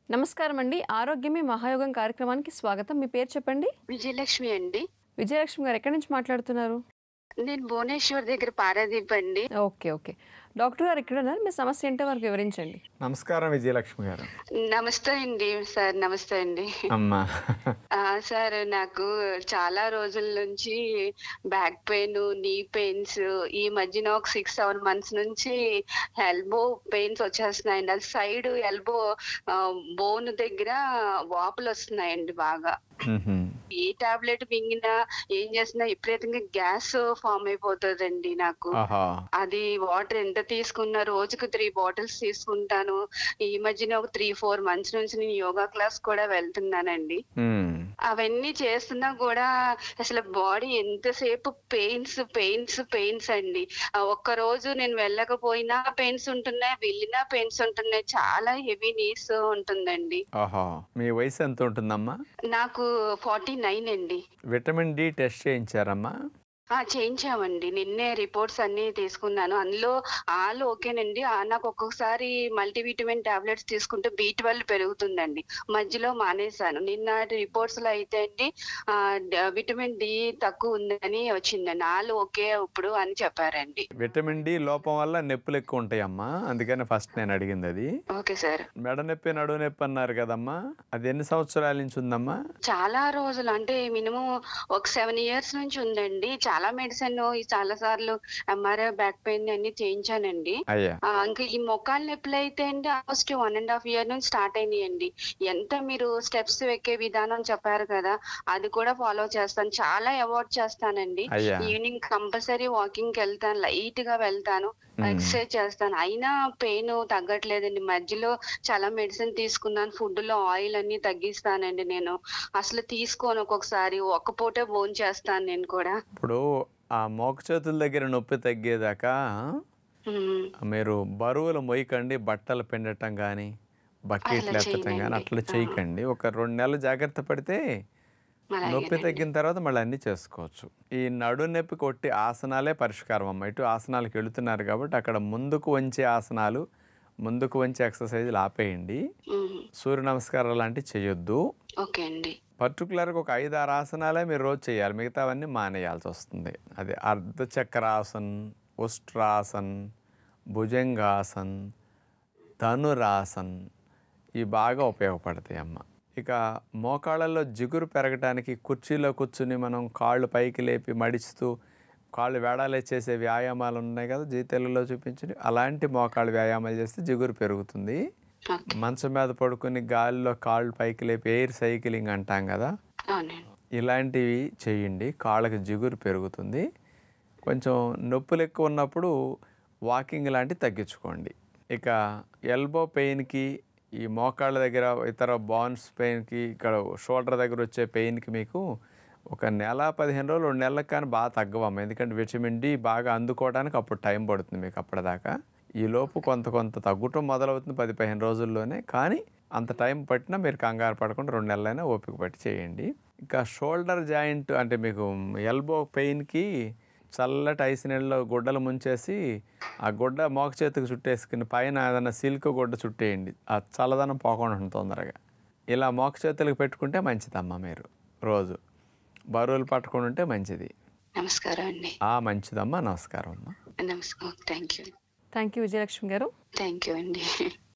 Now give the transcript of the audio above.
నమస్కారం అండి. ఆరోగ్యమే మహాయోగం కార్యక్రమానికి స్వాగతం. మీ పేరు చెప్పండి? విజయలక్ష్మి అండి. విజయలక్ష్మి గారు ఎక్కడి నుంచి మాట్లాడుతున్నారు? నేను భువనేశ్వర్ దగ్గర పారాదీప్ అండి. ఓకే. డాక్టర్ గారు ఇక్కడున్నారు. మీ సమస్య ఏంటో వారికి వివరించండి. నమస్కారం విజయలక్ష్మి గారు. నమస్తే అండి సార్. నమస్తే అండి. అమ్మా. సార్ నాకు చాలా రోజుల నుంచి బ్యాక్ పెయిన్, నీ పెయిన్స్, ఈ మధ్యన ఒక 6-7 మంత్స్ నుంచి ఎల్బో పెయిన్స్ వచ్చేస్తున్నాయండి. అది సైడ్ ఎల్బో బోన్ దగ్గర వాపులు వస్తున్నాయండి బాగా. ఏ టాబ్లెట్ మింగినా ఏం చేసినా విపరీతంగా గ్యాస్ ఫామ్ అయిపోతుందండి నాకు. అది వాటర్ ఎంత తీసుకున్నా రోజుకు 3 బాటిల్స్ తీసుకుంటాను. ఈ మధ్యన ఒక 3-4 మంత్స్ నుంచి నేను యోగా క్లాస్ కూడా వెళ్తున్నానండి. అవన్నీ చేస్తున్నా కూడా అసలు బాడీ ఎంతసేపు పెయిన్స్ అండి. ఒక్క రోజు నేను వెళ్ళకపోయినా పెయిన్స్ ఉంటున్నాయి, వెళ్ళినా పెయిన్స్ ఉంటున్నాయి. చాలా హెవీ నీస్ ఉంటుందండి. మీ వయసు ఎంత ఉంటుందమ్మా? నాకు 49 అండి. విటమిన్ డి టెస్ట్ చేయించారమ్మా? చేయించామండి. నిన్నే రిపోర్ట్స్ అన్ని తీసుకున్నాను. అందులో ఆల్ ఓకేనండి. నాకు ఒక్కొక్కసారి మల్టీవిటమిన్ టాబ్లెట్స్ తీసుకుంటే B12 పెరుగుతుందండి. మధ్యలో మానేశాను. నిన్న రిపోర్ట్స్ లో అయితే అండి విటమిన్ డి తక్కువ ఉందని వచ్చిందండి. ఆల్ ఓకే ఇప్పుడు అని చెప్పారండి. విటమిన్ డి లోపం వల్ల నొప్పులు ఎక్కువ ఉంటాయమ్మా, అందుకని ఫస్ట్ నేను అడిగింది అది. Okay sir. మెడ నొప్పి, నడువు నొప్పి అన్నారు కదమ్మా, అది ఎన్ని సంవత్సరాల నుంచి ఉందమ్మా? చాలా రోజులు, అంటే మినిమం ఒక 7 years నుంచి ఉందండి. చాలా మెడిసిన్ చాలా సార్లు ఎంఆర్ఐ, బ్యాక్ పెయిన్ అన్ని చేయించానండి. ఇంకా ఈ మోకాళ్ళ నొప్పులు అయితే అండి ఆల్మోస్ట్ 1.5 year నుంచి స్టార్ట్ అయినాయండి. ఎంత మీరు స్టెప్స్ ఎక్కే విధానం చెప్పారు కదా, అది కూడా ఫాలో చేస్తాను. చాలా అవాయిడ్ చేస్తానండి. ఈవినింగ్ కంపల్సరీ వాకింగ్ కి వెళ్తాను, లైట్ గా వెళ్తాను, ఎక్సర్సైజ్ చేస్తాను. అయినా పెయిన్ తగ్గట్లేదండి. మధ్యలో చాలా మెడిసిన్ తీసుకున్నాను. ఫుడ్ లో ఆయిల్ అన్ని తగ్గిస్తానండి. నేను అసలు తీసుకోను. ఒక్కొక్కసారి ఒక్క పూటే భోజనం చేస్తాను నేను కూడా. ఇప్పుడు ఆ మోక చేతుల దగ్గర నొప్పి తగ్గేదాకా మీరు బరువులు మొయ్యకండి. బట్టలు పిండటం కానీ, బకెట్లు ఎత్తటం కానీ అట్లా చేయకండి. ఒక 2 నెలలు జాగ్రత్త పడితే నొప్పి తగ్గిన తర్వాత మళ్ళీ అన్నీ చేసుకోవచ్చు. ఈ నడు నొప్పి కొట్టి ఆసనాలే పరిష్కారం అమ్మ. ఇటు ఆసనాలకు వెళుతున్నారు కాబట్టి అక్కడ ముందుకు వంచే ఆసనాలు, ముందుకు వంచే ఎక్సర్సైజులు ఆపేయండి. సూర్య నమస్కారాలు లాంటివి చేయొద్దు. పర్టికులర్గా ఒక 5-6 ఆసనాలే మీరు రోజు చేయాలి, మిగతావన్నీ మానేయాల్సి వస్తుంది. అది అర్ధచక్రాసన్, ఉష్ట్రాసన్, భుజంగాసన్, ధనురాసన్, ఇవి బాగా ఉపయోగపడతాయి అమ్మ. ఇక మోకాళ్ళల్లో జిగురు పెరగడానికి కుర్చీలో కూర్చుని మనం కాళ్ళు పైకి లేపి మడిస్తూ కాళ్ళు వేడాలే చేసే వ్యాయామాలు ఉన్నాయి కదా, జీ తెలుగులో చూపించి అలాంటి మోకాళ్ళు వ్యాయామాలు చేస్తే జిగురు పెరుగుతుంది. మంచం మీద పడుకుని గాలిలో కాళ్ళు పైకి లేపి ఎయిర్ సైక్లింగ్ అంటాం కదా, ఇలాంటివి చేయండి. కాళ్ళకి జిగురు పెరుగుతుంది. కొంచెం నొప్పులు ఎక్కువ ఉన్నప్పుడు వాకింగ్ లాంటివి తగ్గించుకోండి. ఇక ఎల్బో పెయిన్కి, ఈ మోకాళ్ళ దగ్గర ఇతర బోన్స్ పెయిన్కి, ఇక్కడ షోల్డర్ దగ్గర వచ్చే పెయిన్కి మీకు ఒక 1-15 రోజులు 2 నెలలకు కానీ బాగా తగ్గవమ్మ. ఎందుకంటే విటమిన్ డి బాగా అందుకోవడానికి అప్పుడు టైం పడుతుంది మీకు. అప్పటిదాకా ఈ లోపు కొంత తగ్గటం మొదలవుతుంది 10-15 రోజుల్లోనే. కానీ అంత టైం పట్టినా మీరు కంగారు పడకుండా 2 నెలలైనా ఓపిక పట్టి చేయండి. ఇంకా షోల్డర్ జాయింట్ అంటే మీకు ఎల్బో పెయిన్కి చల్లటి ఐస్ నీళ్ళలో గుడ్డలు ముంచేసి ఆ గుడ్డ మోక చేతికి చుట్టేసుకుని పైన ఏదైనా సిల్క్ గుడ్డ చుట్టేయండి. ఆ చల్లదనం పోకుండా ఉంటుంది తొందరగా. ఇలా మోక చేతులకు పెట్టుకుంటే మంచిదమ్మా. మీరు రోజు బరువులు పట్టుకుని ఉంటే మంచిది. నమస్కారం అండి. మంచిదమ్మా. నమస్కారం అమ్మా. నమస్కారం. థ్యాంక్ యూ విజయలక్ష్మి గారు. థ్యాంక్ యూ అండి.